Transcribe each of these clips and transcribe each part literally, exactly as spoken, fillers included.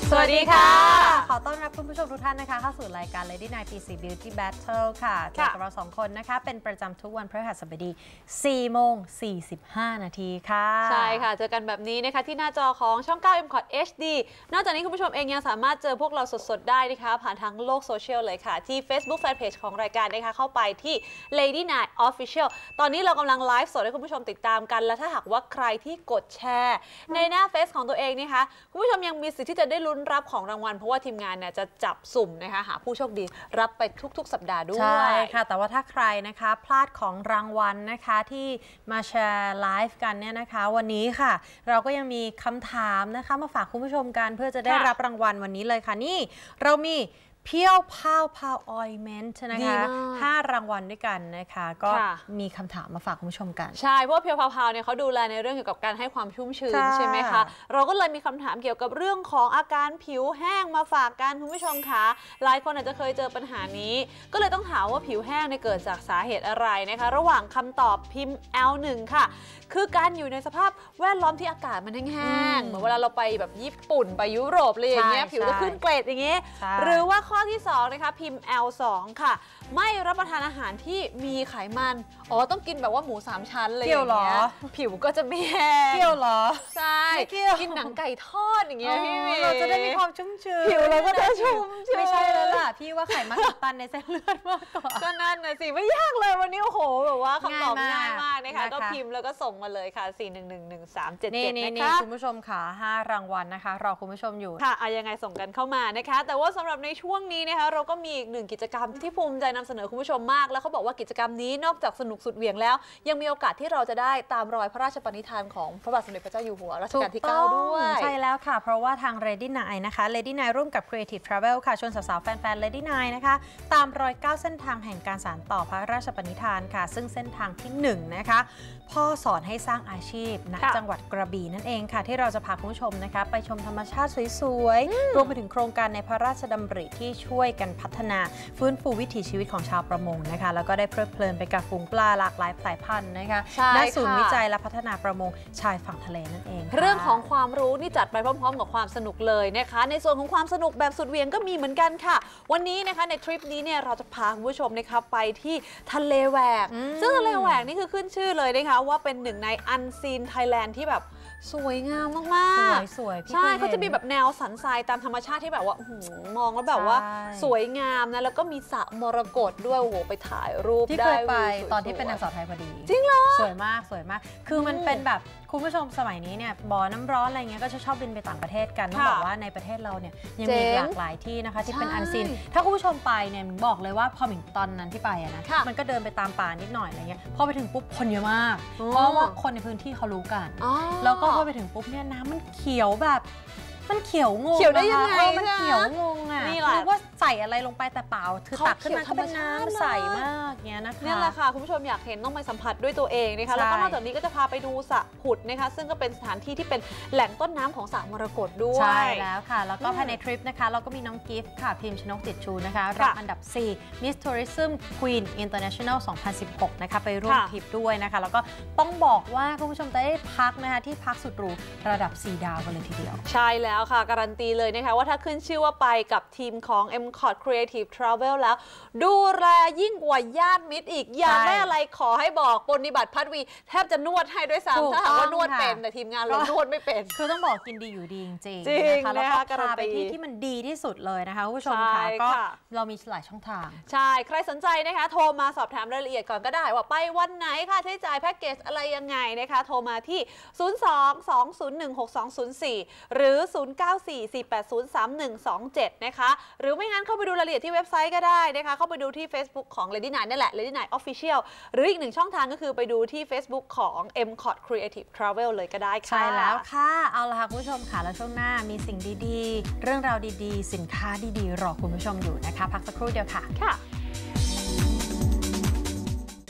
สวัสดีค่ะขอต้อนรับคุณผู้ชมทุกท่านนะคะเข้าสู่รายการ Lady Night ปี สี่ Beauty Battle ค่ะเจอกับเราสองคนนะคะเป็นประจำทุกวันพฤหัสบดี สี่โมงสี่สิบห้า นาทีค่ะใช่ค่ะเจอกันแบบนี้นะคะที่หน้าจอของช่อง เก้า เอ็ม คอท เอช ดี นอกจากนี้คุณผู้ชมเองยังสามารถเจอพวกเราสดๆได้นะคะผ่านทางโลกโซเชียลเลยค่ะที่ Facebook Fanpage ของรายการนะคะเข้าไปที่ Lady Night Official ตอนนี้เรากำลังไลฟ์สดให้คุณผู้ชมติดตามกันและถ้าหากว่าใครที่กดแชร์ในหน้าเฟซของตัวเองนะคะคุณผู้ชมยังมีสิทธิ์ที่จะได้ลุ้นรับของรางวัลเพราะว่าทีมงานเนี่ยจะจับสุ่มนะคะหาผู้โชคดีรับไปทุกๆสัปดาห์ด้วยใช่ค่ะแต่ว่าถ้าใครนะคะพลาดของรางวัลนะคะที่มาแชร์ไลฟ์กันเนี่ยนะคะวันนี้ค่ะเราก็ยังมีคำถามนะคะมาฝากคุณผู้ชมกันเพื่อจะได้รับรางวัลวันนี้เลยค่ะนี่เรามีเพียวพาวพาวออยเมนต์นะคะห้ารางวัลด้วยกันนะคะก็มีคำถามมาฝากคุณผู้ชมกันใช่เพราะว่าเพียวพาวพาวเนี่ยเขาดูแลในเรื่องเกี่ยวกับการให้ความชุ่มชื้นใช่ไหมคะเราก็เลยมีคำถามเกี่ยวกับเรื่องของอาการผิวแห้งมาฝากกันคุณผู้ชมคะหลายคนอาจจะเคยเจอปัญหานี้ก็เลยต้องถามว่าผิวแห้งเนี่ยเกิดจากสาเหตุอะไรนะคะระหว่างคำตอบพิมพ์ แอล หนึ่ง ค่ะคือการอยู่ในสภาพแวดล้อมที่อากาศมันแห้งๆเหมือนเวลาเราไปแบบญี่ปุ่นไปยุโรปเลยอย่างเงี้ยผิวจะขึ้นเกรดอย่างเงี้ยหรือว่าข้อที่สองนะคะพิมพ์ แอล สอง ค่ะไม่รับประทานอาหารที่มีไขมันอ๋อต้องกินแบบว่าหมูสามชั้นเลยอย่างเงี้ยผิวก็จะไม่แห้งเกี่ยวหรอใช่กินหนังไก่ทอดอย่างเงี้ยพี่เราจะได้มีความชุ่มชื้นผิวเราก็จะชุ่มชื้นไม่ใช่แล้วล่ะพี่ว่าไขมันอุดตันในเส้นเลือดมากกว่าก็นั่นน่ะสิไม่ยากเลยวันนี้โอ้โหแบบว่าคำตอบง่ายมากนะคะก็พิมพ์แล้วก็ส่งมาเลยค่ะสี่หนึ่งหนึ่งหนึ่งสามเจ็ดเจ็ดนะคะคุณผู้ชมค่ะห้ารางวัลนะคะรอคุณผู้ชมอยู่ค่ะเอายังไงส่งกันเข้ามานะคะแต่ว่าสำหรับในช่วงนี้นะคะเราก็มีอีกหนึ่งกิจกรรมที่ภูมิใจนำเสนอคุณผู้ชมมากแล้วเขาบอกว่ากิจกรรมนี้นอกจากสนุกสุดเหวี่ยงแล้วยังมีโอกาสที่เราจะได้ตามรอยพระราชปณิธานของพระบาทสมเด็จพระเจ้าอยู่หัวรัชกาลที่เก้าด้วยใช่แล้วค่ะเพราะว่าทาง Lady Night นะคะ Lady Night ร่วมกับ Creative Travel ค่ะชวนสาวๆแฟนๆ Lady Night นะคะตามรอยเก้าเส้นทางแห่งการสานต่อพระราชปณิธานค่ะซึ่งเส้นทางที่หนึ่งนะคะพ่อสอนให้สร้างอาชีพณจังหวัดกระบี่นั่นเองค่ะที่เราจะพาคุณผู้ชมนะคะไปชมธรรมชาติสวยๆรวมไปถึงโครงการในพระราชดำริที่ช่วยกันพัฒนาฟื้นฟูวิถีชีวิตของชาวประมงนะคะแล้วก็ได้เพลิดเพลินไปกับฝูงปลาหลากหลายสายพันธุ์นะคะณศูนย์วิจัยและพัฒนาประมงชายฝั่งทะเลนั่นเองเรื่องของความรู้นี่จัดไปพร้อมๆกับความสนุกเลยนะคะในส่วนของความสนุกแบบสุดเวียงก็มีเหมือนกันค่ะวันนี้นะคะในทริปนี้เนี่ยเราจะพาคุณผู้ชมนะคะไปที่ทะเลแหวกซึ่งทะเลแหวกนี่คือขึ้นชื่อเลยนะคะว่าเป็นหนึ่งในอันซีนไทยแลนด์ที่แบบสวยงามมากๆสวยๆใช่เขาจะมีแบบแนวสันทรายตามธรรมชาติที่แบบว่ามองแล้วแบบว่าสวยงามนะแล้วก็มีสระมรกตด้วยโอ้โหไปถ่ายรูปที่เคยไปตอนที่เป็นนางสาวไทยพอดีจริงเหรอสวยมากสวยมากคือมันเป็นแบบคุณผู้ชมสมัยนี้เนี่ยบ่อน้ำร้อนอะไรเงี้ยก็จะชอบบินไปต่างประเทศกันต้องบอกว่าในประเทศเราเนี่ยยังมีหลากหลายที่นะคะที่เป็นอันซีนถ้าคุณผู้ชมไปเนี่ยบอกเลยว่าพอถึงตอนนั้นที่ไปอะนะมันก็เดินไปตามป่านิดหน่อยอะไรเงี้ยพอไปถึงปุ๊บคนเยอะมากเพราะว่าคนในพื้นที่เขารู้กันแล้วก็พอไปถึงปุ๊บเนี่ยน้ำมันเขียวแบบมันเขียวงงเขียวได้ยังไงมันเขียวงงอ่ะนี่แหละว่าใส่อะไรลงไปแต่เปล่าคือตักขึ้นมาก็เป็นน้ำใสมากเนี้ยนะคะนี่แหละค่ะคุณผู้ชมอยากเห็นต้องไปสัมผัสด้วยตัวเองนะคะแล้วก็นอกจากนี้ก็จะพาไปดูสระผุดนะคะซึ่งก็เป็นสถานที่ที่เป็นแหล่งต้นน้ำของสระมรกตด้วยใช่แล้วค่ะแล้วก็ภายในทริปนะคะเราก็มีน้องกิฟต์ค่ะพิมพ์ชนกจิตชูนะคะรับอันดับสี่ Miss Tourism Queen International สองพันสิบหกนะคะไปร่วมทริปด้วยนะคะแล้วก็ต้องบอกว่าคุณผู้ชมจะได้พักนะคะที่พักสุดหรูระดับสี่ดาวกันเลยทีเดียวใช่แล้วค่ะการันตีเลยนะคะว่าถ้าขึ้นชื่อว่าไปกับทีมของ เอ็ม คอท Creative Travel แล้วดูแลยิ่งกว่าญาติมิตรอีกอยากได้อะไรขอให้บอกปฏิบัติพัดวีแทบจะนวดให้ด้วยซ้ำถ้าหากว่านวดเป็นแต่ทีมงานเรานวดไม่เป็นคือต้องบอกกินดีอยู่ดีจริงๆนะคะแล้วก็พาไปที่ที่มันดีที่สุดเลยนะคะคุณผู้ชมค่ะก็เรามีหลายช่องทางใช่ใครสนใจนะคะโทรมาสอบถามรายละเอียดก่อนก็ได้ว่าไปวันไหนค่าใช้จ่ายแพ็กเกจอะไรยังไงนะคะโทรมาที่ศูนย์ สอง สอง ศูนย์ หนึ่ง หก สอง ศูนย์ สี่หรือศูนย์ เก้า สี่ สี่ แปด ศูนย์ สาม หนึ่ง สอง เจ็ดนะคะหรือไม่งั้นเข้าไปดูรายละเอียดที่เว็บไซต์ก็ได้นะคะเข้าไปดูที่ Facebook ของ Lady Night นั่นแหละ Lady Night Official หรืออีกหนึ่งช่องทางก็คือไปดูที่ Facebook ของ เอ็ม คอท Creative Travel เลยก็ได้ค่ะใช่แล้วค่ะเอาล่ะค่ะคุณผู้ชมค่ะแล้วช่วงหน้ามีสิ่งดีๆเรื่องราวดีๆสินค้าดีๆรอคุณผู้ชมอยู่นะคะพักสักครู่เดียวค่ะค่ะ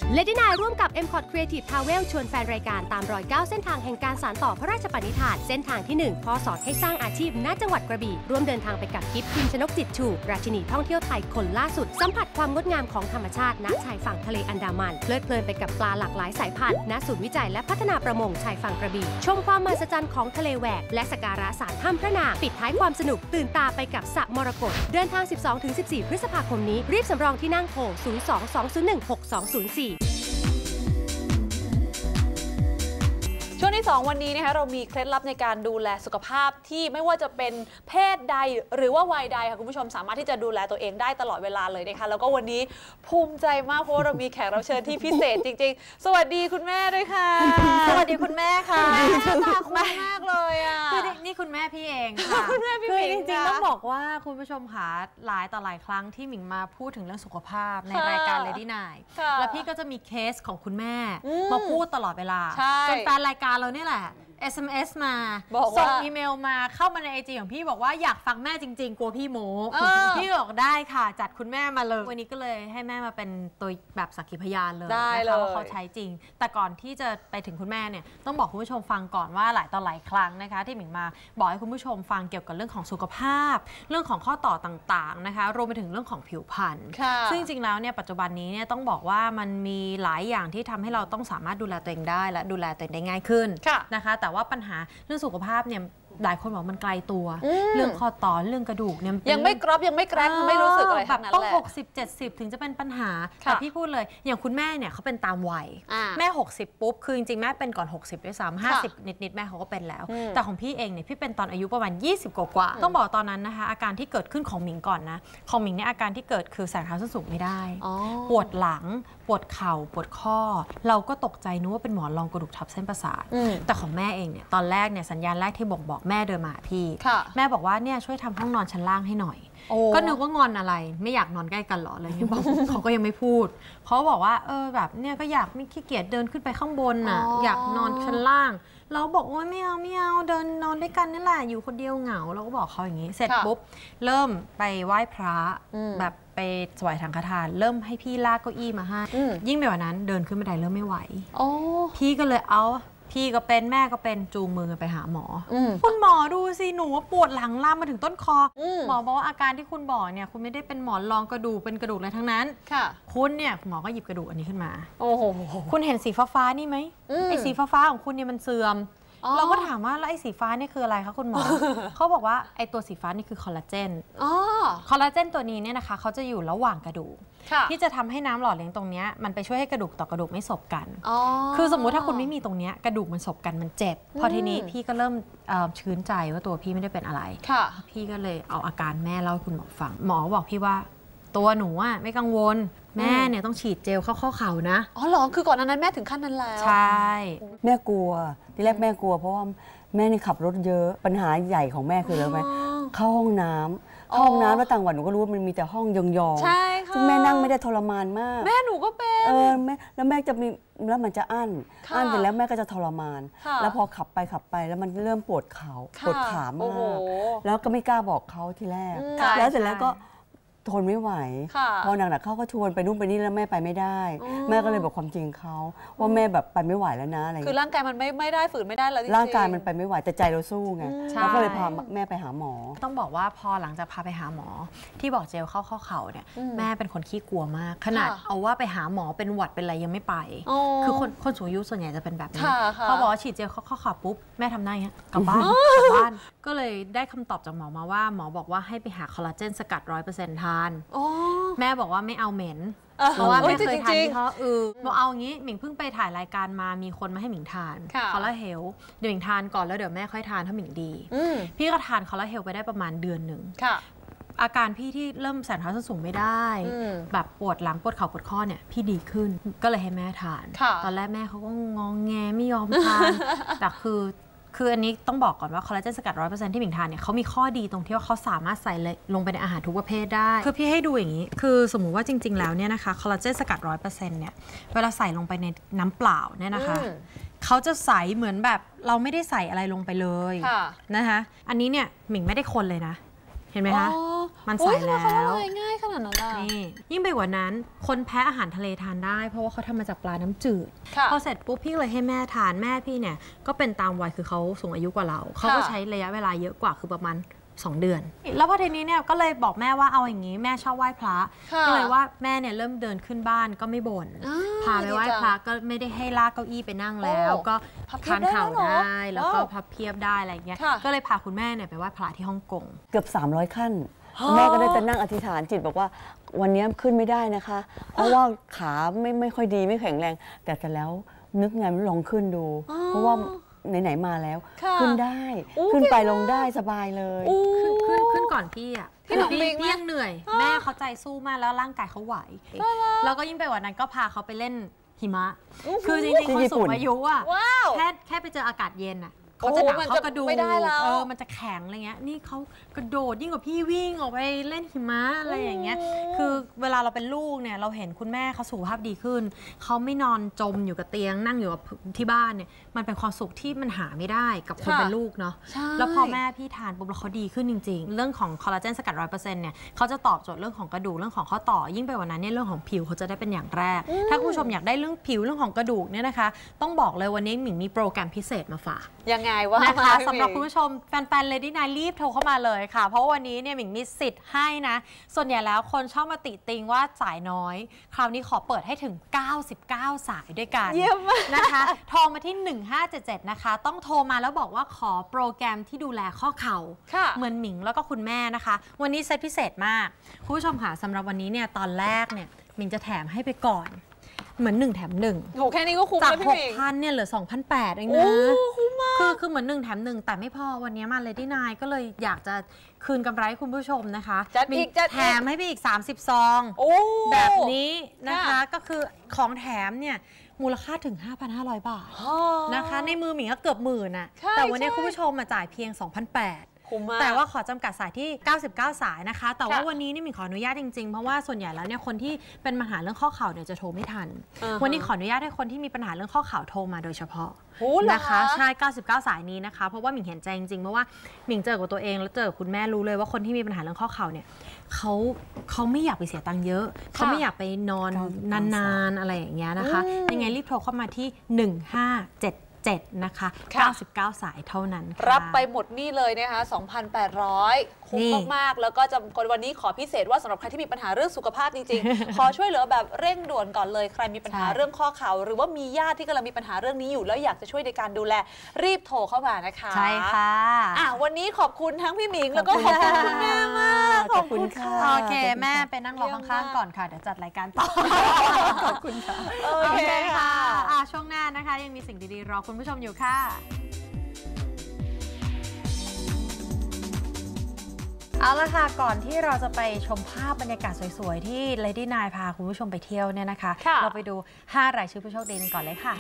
Lady ไนน์ ร่วมกับ เอ็ม คอร์ด Creative Travel ชวนแฟนรายการตามรอยเก้าเส้นทางแห่งการสานต่อพระราชปณิธานเส้นทางที่หนึ่งพ่อสอนให้สร้างอาชีพณจังหวัดกระบี่ร่วมเดินทางไปกับกิฟต์พิมชนกจิตชูราชินีท่องเที่ยวไทยคนล่าสุดสัมผัสความงดงามของธรรมชาติณชายฝั่งทะเลอันดามันเพลิดเพลินไปกับปลาหลากหลายสายพันธุ์ณศูนย์วิจัยและพัฒนาประมงชายฝั่งกระบี่ชมความมหัศจรรย์ของทะเลแหวกและสักการะศาลถ้ำพระนางปิดท้ายความสนุกตื่นตาไปกับสระมรกตเดินทาง สิบสองถึงสิบสี่ พฤษภาคมนี้รีบสำรองที่นั่งโทร ศูนย์ สอง สอง ศูนย์ หนึ่ง หก สอง ศูนย์ สี่ช่วงที่สองวันนี้นะคะเรามีเคล็ดลับในการดูแลสุขภาพที่ไม่ว่าจะเป็นเพศใดหรือว่าวัยใดค่ะคุณผู้ชมสามารถที่จะดูแลตัวเองได้ตลอดเวลาเลยนะคะแล้วก็วันนี้ภูมิใจมากเพราะว่าเรามีแขกรับเชิญที่พิเศษจริงๆสวัสดีคุณแม่ด้วยค่ะสวัสดีคุณแม่ค่ะแม่ตาคุ้นมากเลยอ่ะคือนี่คุณแม่พี่เองค่ะคุณแม่พี่จริงๆต้องบอกว่าคุณผู้ชมค่ะหลายต่อหลายครั้งที่หมิงมาพูดถึงเรื่องสุขภาพในรายการ Lady ไนน์ แล้วพี่ก็จะมีเคสของคุณแม่มาพูดตลอดเวลาจนแฟนรายการเราเนี่ยแหละเอส เอ็ม เอส มาส่งอีเมลมาเข้ามาในไอจีของพี่บอกว่าอยากฟังแม่จริงๆกลัวพี่โม้พี่บอกได้ค่ะจัดคุณแม่มาเลยวันนี้ก็เลยให้แม่มาเป็นตัวแบบสักขีพยานเลยนะคะว่าเขาใช้จริงแต่ก่อนที่จะไปถึงคุณแม่เนี่ยต้องบอกคุณผู้ชมฟังก่อนว่าหลายต่อหลายครั้งนะคะที่หมิงมาบอกให้คุณผู้ชมฟังเกี่ยวกับเรื่องของสุขภาพเรื่องของข้อต่อต่างๆนะคะรวมไปถึงเรื่องของผิวพรรณซึ่งจริงๆแล้วเนี่ยปัจจุบันนี้เนี่ยต้องบอกว่ามันมีหลายอย่างที่ทำให้เราต้องสามารถดูแลตัวเองได้และดูแลตัวเองได้ง่ายขึ้นนะคะแต่ว่าปัญหาเรื่องสุขภาพเนี่ยหลายคนบอกมันไกลตัวเรื่องข้อต่อเรื่องกระดูกเนี่ยยังไม่กรอบยังไม่แกรกไม่รู้สึกอะไรแบบต้องหกสิบ เจ็ดสิบถึงจะเป็นปัญหาแต่พี่พูดเลยอย่างคุณแม่เนี่ยเขาเป็นตามวัยแม่หกสิบปุ๊บคือจริงๆแม่เป็นก่อนหกสิบด้วยซ้ำห้าสิบนิดๆแม่เขาก็เป็นแล้วแต่ของพี่เองเนี่ยพี่เป็นตอนอายุประมาณยี่สิบกว่าต้องบอกตอนนั้นนะคะอาการที่เกิดขึ้นของหมิงก่อนนะของหมิงเนี่ยอาการที่เกิดคือแสงเท้าส้นสูงไม่ได้ปวดหลังปวดเข่าปวดข้อเราก็ตกใจนึกว่าเป็นหมอนรองกระดูกทับเส้นประสาทแต่ของแม่เองเนี่ยตอนแรกเนี่ยสัญญาณแรกที่บอกบอกแม่เดินมาพี่แม่บอกว่าเนี่ยช่วยทำห้องนอนชั้นล่างให้หน่อยก็นึกว่างอนอะไรไม่อยากนอนใกล้กันหรออะไรเงี้ยบอกเขาก็ยังไม่พูดเขาบอกว่าเออแบบเนี่ยก็อยากไม่ขี้เกียจเดินขึ้นไปข้างบนน่ะอยากนอนชั้นล่างเราบอกว่าไม่เอาไม่เอาเดินนอนด้วยกันนี่แหละอยู่คนเดียวเหงาเราก็บอกเขาอย่างนี้เสร็จปุ๊บเริ่มไปไหว้พระแบบไปถวายสังฆทานเริ่มให้พี่ลากเก้าอี้มาให้ยิ่งไปกว่านั้นเดินขึ้นบันไดเริ่มไม่ไหวพี่ก็เลยเอาพี่ก็เป็นแม่ก็เป็นจูงมือไปหาหมอคุณหมอดูสิหนูปวดหลังลามมาถึงต้นคอหมอบอกว่าอาการที่คุณบอกเนี่ยคุณไม่ได้เป็นหมอนรองกระดูกเป็นกระดูกอะไรทั้งนั้นคุณเนี่ยหมอก็หยิบกระดูกอันนี้ขึ้นมาโอ้โหคุณเห็นสีฟ้าๆนี่ไหมไอ้สีฟ้าๆของคุณเนี่ยมันเสื่อมเราก็ถามว่าแล้วไอ้สีฟ้านี่คืออะไรคะคุณหมอ เขาบอกว่าไอ้ตัวสีฟ้านี่คือคอลลาเจนคอลลาเจนตัวนี้เนี่ยนะคะเขาจะอยู่ระหว่างกระดูกที่จะทำให้น้ำหล่อเลี้ยงตรงนี้มันไปช่วยให้กระดูกต่อกระดูกไม่สบกันคือสมมุติถ้าคุณไม่มีตรงนี้กระดูกมันสบกันมันเจ็บพอทีนี้พี่ก็เริ่มชื้นใจว่าตัวพี่ไม่ได้เป็นอะไรพี่ก็เลยเอาอาการแม่เล่าให้คุณหมอฟังหมอบอกพี่ว่าตัวหนูอะไม่กังวลแม่เนี่ยต้องฉีดเจลเข้าข้อเข่านะอ๋อเหรอคือก่อนนั้นแม่ถึงขั้นนั้นแล้วใช่แม่กลัวที่แรกแม่กลัวเพราะว่าแม่นี่ขับรถเยอะปัญหาใหญ่ของแม่คืออะไรไหมเข้าห้องน้ำเข้าห้องน้ำแล้วต่างวันหนูก็รู้ว่ามันมีแต่ห้องยองๆใช่ค่ะซึ่งแม่นั่งไม่ได้ทรมานมากแม่หนูก็เป็นเออแม่แล้วแม่จะมีแล้วมันจะอั้นอั้นเสร็จแล้วแม่ก็จะทรมานแล้วพอขับไปขับไปแล้วมันเริ่มปวดเข่าปวดขามากแล้วก็ไม่กล้าบอกเขาทีแรกแล้วเสร็จแล้วก็ทนไม่ไหวพอหนักๆเขาก็ชวนไปนู่นไปนี่แล้วแม่ไปไม่ได้แม่ก็เลยบอกความจริงเขาว่าแม่แบบไปไม่ไหวแล้วนะอะไรคือร่างกายมันไม่ไม่ได้ฝืนไม่ได้แล้วร่างกายมันไปไม่ไหวแต่ใจเราสู้ไงเราก็เลยพาแม่ไปหาหมอต้องบอกว่าพอหลังจากพาไปหาหมอที่บอกเจลเข้าข้อเข่าเนี่ยแม่เป็นคนขี้กลัวมากขนาดเอาว่าไปหาหมอเป็นหวัดเป็นอะไรยังไม่ไปคือคนคนสูงอายุส่วนใหญ่จะเป็นแบบนี้พอบอกฉีดเจลเข้าข้อเข่าปุ๊บแม่ทำได้ฮะกลับบ้านกลับบ้านก็เลยได้คำตอบจากหมอมาว่าหมอบอกว่าให้ไปหาคอลลาเจนสกัดร้อยเปอร์เซ็นต์ทานแม่บอกว่าไม่เอาเหม็นเพราะว่าแม่เคยทานที่เขาเออบอกเอางี้หมิงเพิ่งไปถ่ายรายการมามีคนมาให้หมิงทานคอลลาเฮลเดี๋ยวหมิงทานก่อนแล้วเดี๋ยวแม่ค่อยทานถ้าหมิงดีพี่ก็ทานคอลลาเฮลไปได้ประมาณเดือนหนึ่งอาการพี่ที่เริ่มแสงเท้าส้นสูงไม่ได้แบบปวดหลังปวดเข่าปวดข้อเนี่ยพี่ดีขึ้นก็เลยให้แม่ทานตอนแรกแม่เขาก็งองแงไม่ยอมทานแต่คือคืออันนี้ต้องบอกก่อนว่าคอลลาเจนสกัด ร้อยเปอร์เซ็นต์ ที่หมิงทานเนี่ยเขามีข้อดีตรงที่ว่าเขาสามารถใส่ลงไปในอาหารทุกประเภทได้คือพี่ให้ดูอย่างนี้คือสมมุติว่าจริงๆแล้วเนี่ยนะคะคอลลาเจนสกัด ร้อยเปอร์เซ็นต์ เนี่ยเวลาใส่ลงไปในน้ำเปล่าเนี่ยนะคะเขาจะใสเหมือนแบบเราไม่ได้ใส่อะไรลงไปเลยนะคะอันนี้เนี่ยหมิงไม่ได้คนเลยนะเห็นไหมคะมันใสแล้วง่ายขนาดนั้นนี่ยิ่งไปกว่านั้นคนแพ้อาหารทะเลทานได้เพราะว่าเขาทำมาจากปลาน้ำจืดพอเสร็จปุ๊บพี่เลยให้แม่ทานแม่พี่เนี่ยก็เป็นตามวัยคือเขาสูงอายุกว่าเราเขาก็ใช้ระยะเวลาเยอะกว่าคือประมาณสองเดือนแล้วพอทีนี้เนี่ยก็เลยบอกแม่ว่าเอาอย่างนี้แม่ชอบไหว้พระก็เลยว่าแม่เนี่ยเริ่มเดินขึ้นบ้านก็ไม่บ่นพาไปไหว้พระก็ไม่ได้ให้ลากเก้าอี้ไปนั่งแล้วก็คานเข่าได้แล้วก็พับเพียบได้อะไรเงี้ยก็เลยพาคุณแม่เนี่ยไปไหว้พระที่ฮ่องกงเกือบสามร้อยขั้นแม่ก็ได้แต่นั่งอธิษฐานจิตบอกว่าวันนี้ขึ้นไม่ได้นะคะเพราะว่าขาไม่ไม่ค่อยดีไม่แข็งแรงแต่แต่แล้วนึกไงลองขึ้นดูเพราะว่าไหนๆมาแล้วขึ้นได้ขึ้นไปลงได้สบายเลยขึ้นขึ้นขึ้นก่อนพี่อ่ะพี่หนุ่มพี่ยังเหนื่อยแม่เขาใจสู้มากแล้วร่างกายเขาไหวแล้วก็ยิ่งไปกว่านั้นก็พาเขาไปเล่นหิมะคือจริงๆคนสูงอายุอ่ะแค่แค่ไปเจออากาศเย็นอ่ะเขาจะหนาวเขากระดูไม่ได้แล้วเออมันจะแข็งอะไรเงี้ยนี่เขากระโดดยิ่งกว่าพี่วิ่งออกไปเล่นหิมะอะไรอย่างเงี้ยคือเวลาเราเป็นลูกเนี่ยเราเห็นคุณแม่เขาสุขภาพดีขึ้นเขาไม่นอนจมอยู่กับเตียงนั่งอยู่กับที่บ้านเนี่ยมันเป็นความสุขที่มันหาไม่ได้กับคนเป็นลูกเนาะแล้วพอแม่พี่ทานปุ๊บแล้วเขาดีขึ้นจริงๆเรื่องของคอลลาเจนสกัดร้อยเปอร์เซ็นต์เนี่ยเขาจะตอบโจทย์เรื่องของกระดูกเรื่องของข้อต่อยิ่งไปกว่านั้นเนี่ยเรื่องของผิวเขาจะได้เป็นอย่างแรกถ้าคุณผู้ชมอยากได้เรื่องผิวเรื่องของกระดูกเนี่ยนะคะต้องบอกเลยวันนี้หมิงมีโปรแกรมพิเศษมาฝากยังไงวะนะคะสำหรับคุณผู้ชมแฟนๆ Lady ไนน์ รีบโทรเข้ามาเลยค่ะเพราะวันนี้เนี่ยหมิงมีสิทธิ์ให้นะส่วนใหญ่แล้วคนชอบมาติติงว่าสายน้อยคราวนี้ขอเปิดให้ถึงเก้าสิบเก้าสายด้วยกันนะคะโทรมาที่หนึ่งห้าเจ็ดเจ็ดนะคะต้องโทรมาแล้วบอกว่าขอโปรแกรมที่ดูแลข้อเข่าเหมือนหมิงแล้วก็คุณแม่นะคะวันนี้เซตพิเศษมากคุณผู้ชมค่ะสำหรับวันนี้เนี่ยตอนแรกเนี่ยหมิงจะแถมให้ไปก่อนเหมือนหนึ่งแถมหนึ่งโหแค่นี้ก็คุ้มจากหกพันเนี่ยเหลือสองพันแปดเองนะคุ้มมากคือคือเหมือนหนึ่งแถมหนึ่งแต่ไม่พอวันนี้มา Lady ไนน์ ก็เลยอยากจะคืนกำไรให้คุณผู้ชมนะคะจัดอีกจัดแถมให้ไปอีกสามสิบซองแบบนี้นะคะก็คือของแถมเนี่ยมูลค่าถึง ห้าพันห้าร้อย บาทนะคะในมือหมิงก็เกือบหมื่นอะแต่วันนี้คุณผู้ชมมาจ่ายเพียง สองพันแปดร้อยแต่ว่าขอจำกัดสายที่เก้าสิบเก้าสายนะคะแต่ว่าวันนี้นี่หมิงขออนุญาตจริงๆเพราะว่าส่วนใหญ่แล้วเนี่ยคนที่เป็นปัญหาเรื่องข้อเข่าเนี่ยจะโทรไม่ทันวันนี้ขออนุญาตให้คนที่มีปัญหาเรื่องข้อเข่าโทรมาโดยเฉพาะนะคะใช่เก้าสิบเก้าสายนี้นะคะเพราะว่าหมิงเห็นใจจริงๆเพราะว่าหมิงเจอกับตัวเองแล้วเจอคุณแม่รู้เลยว่าคนที่มีปัญหาเรื่องข้อเข่าเนี่ยเขาเขาไม่อยากไปเสียตังค์เยอะเขาไม่อยากไปนอนนานๆอะไรอย่างเงี้ยนะคะยังไงรีบโทรเข้ามาที่หนึ่งห้าเจ็ดนะคะเก้าสิบเก้าสายเท่านั้นรับไปหมดนี่เลยนะคะ สองพันแปดร้อย คุ้มมากๆแล้วก็จะวันนี้ขอพิเศษว่าสำหรับใครที่มีปัญหาเรื่องสุขภาพจริงๆ ขอช่วยเหลือแบบเร่งด่วนก่อนเลยใครมีปัญหาเรื่องข้อเข่าหรือว่ามีญาติที่กำลังมีปัญหาเรื่องนี้อยู่แล้วอยากจะช่วยในการดูแลรีบโทรเข้ามานะคะใช่ค่ะอ่ะวันนี้ขอบคุณทั้งพี่หมิงแล้วก็ขอบคุณคุณแม่มากขอบคุณค่ะโอเคแม่ไปนั่งรอข้างๆก่อนค่ะเดี๋ยวจัดรายการต่อขอบคุณค่ะโอเคค่ะช่วงหน้านะคะยังมีสิ่งดีๆรอคุณผู้ชมอยู่ค่ะเอาละค่ะก่อนที่เราจะไปชมภาพบรรยากาศสวยๆที่ Lady ไนน์ พาคุณผู้ชมไปเที่ยวเนี่ยนะคะเราไปดูห้ารายชื่อผู้โชคดีกันก่อนเลยค่ะ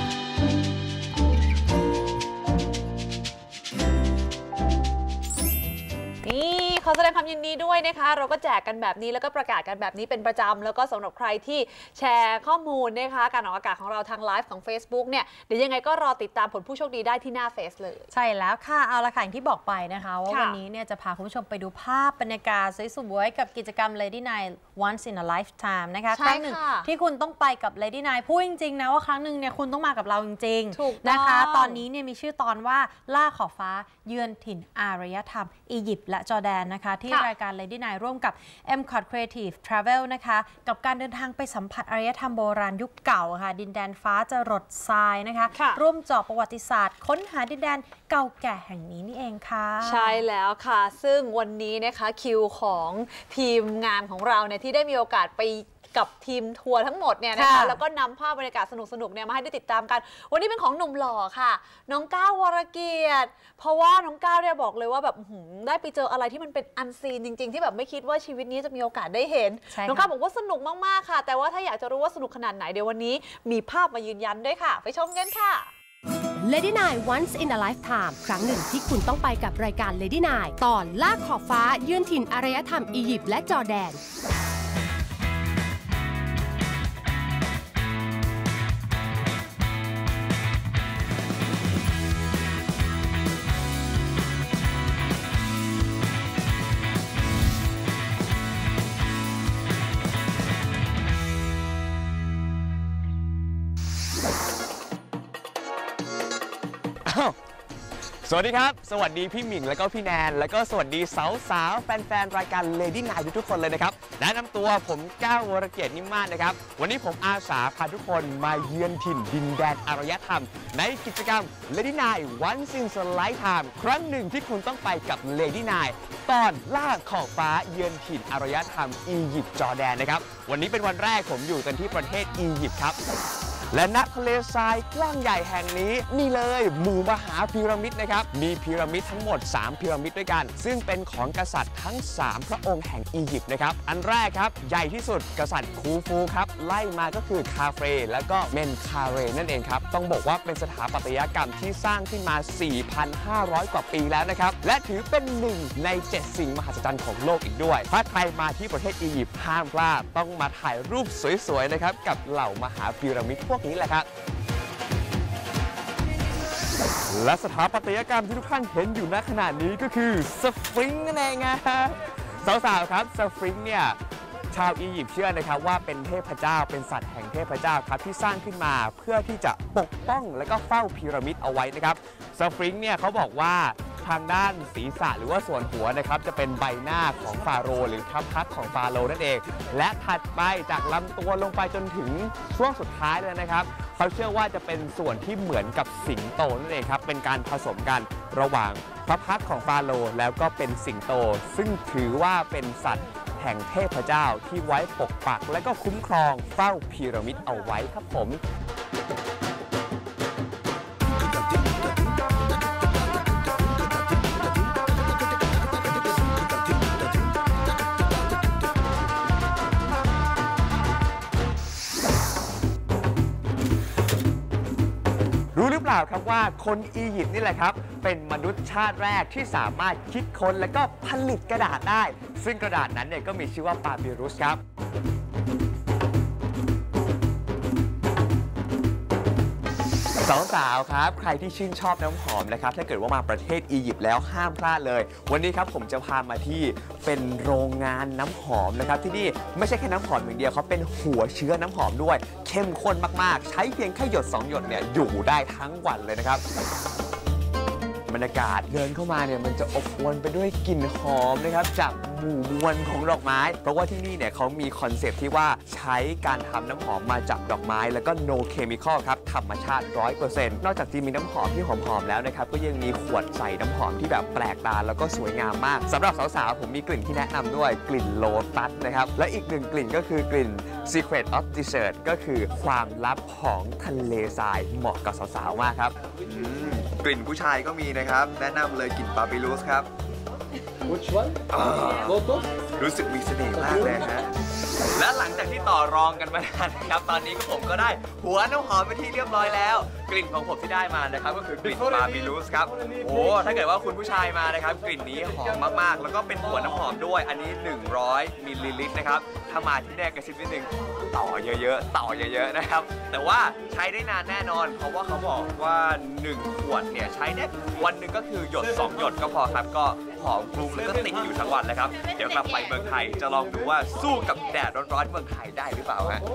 นี่ขอแสดงความยินดีด้วยนะคะเราก็แจกกันแบบนี้แล้วก็ประกาศกันแบบนี้เป็นประจำแล้วก็สำหรับใครที่แชร์ข้อมูลนะคะการออกอากาศของเราทางไลฟ์ของ Facebook เนี่ยเดี๋ยวยังไงก็รอติดตามผลผู้โชคดีได้ที่หน้าเฟซเลยใช่แล้วค่ะเอาละค่ะอย่างที่บอกไปนะคะว่าวันนี้เนี่ยจะพาคุณผู้ชมไปดูภาพบรรยากาศสวยๆกับกิจกรรม Lady ไนน์ once in a lifetime นะคะครั้งหนึ่งที่คุณต้องไปกับ Lady ไนน์ พูดจริงๆนะว่าครั้งหนึ่งเนี่ยคุณต้องมากับเราจริงๆนะคะตอนนี้เนี่ยมีชื่อตอนว่าล่าขอบฟ้าเยือนถิ่นอารยธรรมอียิปต์และจอร์แดนนะคะที่รายการ Lady ไนน์ ร่วมกับ เอ็ม คอท Creative Travel นะคะกับการเดินทางไปสัมผัสอารยธรรมโบราณยุคเก่าค่ะดินแดนฟ้าจรดทรายนะคะร่วมเจาะประวัติศาสตร์ค้นหาดินแดนเก่าแก่แห่งนี้นี่เองค่ะใช่แล้วค่ะซึ่งวันนี้นะคะคิวของทีมงานของเราเนี่ยที่ได้มีโอกาสไปกับทีมทัวร์ทั้งหมดเนี่ยนะคะแล้วก็นำภาพบรรยากาศสนุกๆเนี่ยมาให้ได้ติดตามกันวันนี้เป็นของหนุ่มหล่อค่ะน้องก้าววรเกียรติเพราะว่าน้องก้าวเนี่ยบอกเลยว่าแบบได้ไปเจออะไรที่มันเป็นอันซีนจริงๆที่แบบไม่คิดว่าชีวิตนี้จะมีโอกาสได้เห็นน้องก้าวบอกว่าสนุกมากๆค่ะแต่ว่าถ้าอยากจะรู้ว่าสนุกขนาดไหนเดี๋ยววันนี้มีภาพมายืนยันด้วยค่ะไปชมกันค่ะ Lady ไนน์ once in a lifetime ครั้งหนึ่งที่คุณต้องไปกับรายการ Lady ไนน์ ตอนล่าขอบฟ้าเยือนถิ่นอารยธรรมอียิปต์และจอร์แดนสวัสดีครับสวัสดีพี่หมิงแล้วก็พี่แนนแล้วก็สวัสดีสาวๆแฟนๆรายการ Lady Night ทุกๆคนเลยนะครับแนะนำตัวผมก้าววรเกียรตินิ่มมาศนะครับวันนี้ผมอาสาพาทุกคนมาเยือนถิ่นดินแดนอารยธรรมในกิจกรรม Lady Night Once in a Lifetime ครั้งหนึ่งที่คุณต้องไปกับ Lady Night ตอนล่าขอบฟ้าเยือนถิ่นอารยธรรมอียิปต์จอร์แดนนะครับวันนี้เป็นวันแรกผมอยู่กันที่ประเทศอียิปต์ครับและณทะเลทรายกว้างใหญ่แห่งนี้นี่เลยหมู่มหาพีระมิดนะครับมีพีระมิดทั้งหมดสามพีระมิดด้วยกันซึ่งเป็นของกษัตริย์ทั้งสามพระองค์แห่งอียิปต์นะครับอันแรกครับใหญ่ที่สุดกษัตริย์คูฟูครับไล่มาก็คือคาเฟรแล้วก็เมนคาเรนั่นเองครับต้องบอกว่าเป็นสถาปัตยกรรมที่สร้างขึ้นมา สี่พันห้าร้อย กว่าปีแล้วนะครับและถือเป็นหนึ่งในเจ็ดสิ่งมหัศจรรย์ของโลกอีกด้วยถ้าใครมาที่ประเทศอียิปต์ห้ามพลาดต้องมาถ่ายรูปสวยๆนะครับกับเหล่ามหาพีระมิดพวกนี้แหละครับและสถาปัตยกรรมที่ทุกท่านเห็นอยู่ณขณะนี้ก็คือสฟิงค์นั่นเองนะสาวๆครับสฟิงค์เนี่ยชาวอียิปต์เชื่อนะครับว่าเป็นเทพเจ้าเป็นสัตว์แห่งเทพเจ้าครับที่สร้างขึ้นมาเพื่อที่จะปกป้องและก็เฝ้าพีระมิดเอาไว้นะครับสฟิงค์เนี่ยเขาบอกว่าทางด้านศีรษะหรือว่าส่วนหัวนะครับจะเป็นใบหน้าของฟาโรห์หรือทัพพักของฟาโรห์นั่นเองและถัดไปจากลำตัวลงไปจนถึงช่วงสุดท้ายเลยนะครับเขาเชื่อว่าจะเป็นส่วนที่เหมือนกับสิงโตนั่นเองครับเป็นการผสมกันระหว่างพระพักของฟาโรห์แล้วก็เป็นสิงโตซึ่งถือว่าเป็นสัตว์แห่งเทพเจ้าที่ไว้ปกปักและก็คุ้มครองเฝ้าพีระมิดเอาไว้ครับผมรู้หรือเปล่าครับว่าคนอียิปต์นี่แหละครับเป็นมนุษย์ชาติแรกที่สามารถคิดค้นและก็ผลิตกระดาษได้ซึ่งกระดาษนั้นเนี่ยก็มีชื่อว่าปาปิรุสครับสาวๆครับใครที่ชื่นชอบน้ำหอมนะครับถ้าเกิดว่ามาประเทศอียิปต์แล้วห้ามพลาดเลยวันนี้ครับผมจะพามาที่เป็นโรงงานน้ำหอมนะครับที่นี่ไม่ใช่แค่น้ำหอมอย่างเดียวเขาเป็นหัวเชื้อน้ำหอมด้วยเข้มข้นมากๆใช้เพียงแค่หยดสองหยดเนี่ยอยู่ได้ทั้งวันเลยนะครับบรรยากาศเดินเข้ามาเนี่ยมันจะอบอวลไปด้วยกลิ่นหอมนะครับจากหมู่มวลของดอกไม้เพราะว่าที่นี่เนี่ยเขามีคอนเซปต์ที่ว่าใช้การทำน้ำหอมมาจากดอกไม้แล้วก็ no chemical ครับธรรมชาติ ร้อยเปอร์เซ็นต์ นอกจากจะมีน้ำหอมที่หอมๆแล้วนะครับก็ยังมีขวดใส่น้ำหอมที่แบบแปลกตาแล้วก็สวยงามมากสำหรับสาวๆผมมีกลิ่นที่แนะนำด้วยกลิ่นโลตัสนะครับและอีกหนึ่งกลิ่นก็คือกลิ่น Secret of Desert ก็คือความลับของทะเลทรายเหมาะกับสาวๆมากครับกลิ่นผู้ชายก็มีนะครับแนะนำเลยกลิ่นปาปิรุสครับ Which one? Lotus? รู้สึกมีเสน่ห์มากเลยฮะและหลังจากที่ต่อรองกันมานานนะครับตอนนี้ก็ผมก็ได้หัวน้ำหอมไปที่เรียบร้อยแล้วกลิ่นของผมที่ได้มานะครับก็คือกลิ่นปาปิรุสครับโอ้ถ้าเกิดว่าคุณผู้ชายมานะครับกลิ่นนี้หอมมากๆแล้วก็เป็นหัวน้ำหอมด้วยอันนี้หนึ่งร้อยมิลลิลิตรนะครับถ้ามาที่แรกกระซิบนิดนึงต่อเยอะๆต่อเยอะๆนะครับแต่ว่าใช้ได้นานแน่นอนเพราะว่าเขาบอกว่าหนึ่งขวดเนี่ยใช้ได้วันหนึ่งก็คือหยดสองหยดก็พอครับก็หอมกลุ่มแล้วก็ติดอยู่ทั้งวันเลยครับเดี๋ยวกลับไปเมืองไทยจะลองดูว่าสู้กับแดดร้อนๆเมืองไทยได้หรือเปล่าฮะ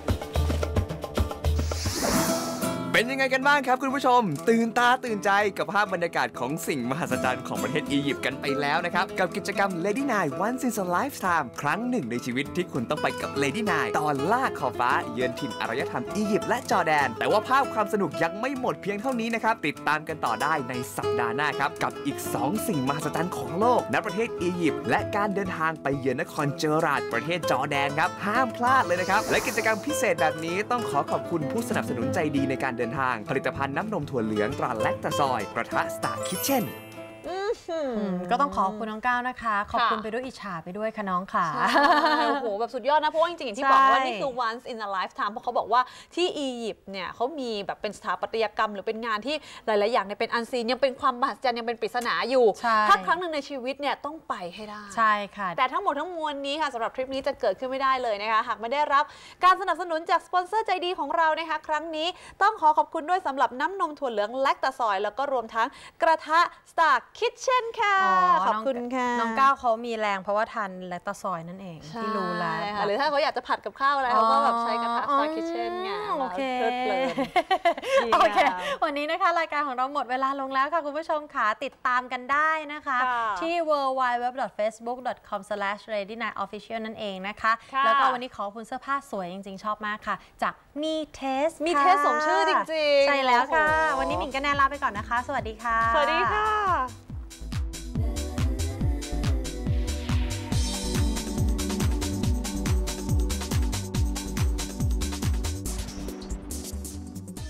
เป็นยังไงกันบ้างครับคุณผู้ชมตื่นตาตื่นใจกับภาพบรรยากาศของสิ่งมหัศจรรย์ของประเทศอียิปต์กันไปแล้วนะครับกับกิจกรรม Lady Night Once in a Lifetime ครั้งหนึ่งในชีวิตที่คุณต้องไปกับ Lady Night ตอนล่าขอบฟ้าเยือนถิ่นอารยธรรมอียิปต์และจอร์แดนแต่ว่าภาพความสนุกยังไม่หมดเพียงเท่านี้นะครับติดตามกันต่อได้ในสัปดาห์หน้าครับกับอีกสองสิ่งมหัศจรรย์ของโลกณประเทศอียิปต์และการเดินทางไปเยือนนครเจอราดประเทศจอร์แดนครับห้ามพลาดเลยนะครับและกิจกรรมพิเศษแบบนี้ต้องขอขอบคุณผู้สนับสนุนใจดีในการเดินทางผลิตภัณฑ์น้ำนมถั่วเหลืองตราแลคตาซอยกระทะสตาร์คิทเช่นก็ต้องขอบคุณน้องก้าวนะคะขอบคุณไปด้วยอิจฉาไปด้วยค่ะน้องค่ะโอ้โหแบบสุดยอดนะเพราะว่าจริงๆอย่างที่บอกว่านี่คือ once in a lifetime เพราะเขาบอกว่าที่อียิปต์เนี่ยเขามีแบบเป็นสถาปัตยกรรมหรือเป็นงานที่หลายๆอย่างเนี่ยเป็นอันซีนยังเป็นความมหัศจรรย์ยังเป็นปริศนาอยู่ถ้าครั้งหนึ่งในชีวิตเนี่ยต้องไปให้ได้ใช่ค่ะแต่ทั้งหมดทั้งมวลนี้ค่ะสำหรับทริปนี้จะเกิดขึ้นไม่ได้เลยนะคะหากไม่ได้รับการสนับสนุนจากสปอนเซอร์ใจดีของเรานะคะครั้งนี้ต้องขอขอบคุณด้วยสำหรับน้ำนมถั่วเหลืองแลคตาซอยแล้วก็รวมทั้งกระทะ Star Kitchen Kitchen ค่ะขอบคุณค่ะน้องก้าวเขามีแรงเพราะว่าทานแลคตาซอยนั่นเองที่รู้แล้วหรือถ้าเขาอยากจะผัดกับข้าวอะไรเขาก็แบบใช้กระทะ Star Kitchen ไงโอเคโอเควันนี้นะคะรายการของเราหมดเวลาลงแล้วค่ะคุณผู้ชมค่ะติดตามกันได้นะคะที่ ดับเบิลยู ดับเบิลยู ดับเบิลยู ดอท เฟซบุ๊ก ดอท คอม สแลช เรดี้ไนท์ ออฟฟิเชียล นั่นเองนะคะแล้วก็วันนี้ขอบคุณเสื้อผ้าสวยจริงๆชอบมากค่ะจากมีเทสมีเทสสมชื่อจริงๆใช่แล้วค่ะวันนี้หมิงกับแนนลาไปก่อนนะคะสวัสดีค่ะสวัสดีค่ะ